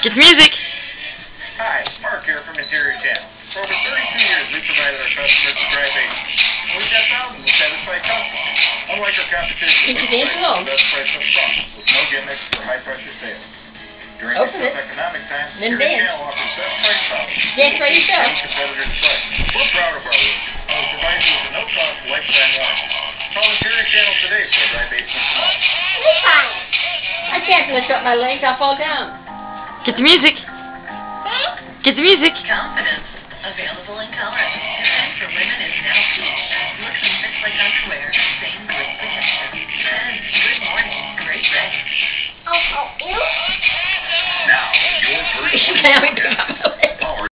Get the music. Hi, Mark here from Interior Channel. For over 32 years, we've provided our customers with dry basins. And we've got thousands of satisfied customers. Unlike our competition, we provide the best price up front, with no gimmicks or high-pressure sales. During these tough economic times, Interior Channel offers best price power. Yes, right, you sure. Competitors' price. We're proud of our work, and we'll provide you with a no-cost lifetime warranty. Call Interior Channel today for a dry basement tomorrow. It's fine. I can't lift up my legs, I'll fall down. Get the music. Get the music. Confidence. Available in color. Designed for women is now cool. Looks and fits like underwear. Same great protection. And good morning. Great rest. Oh, ew. Now, your first Now we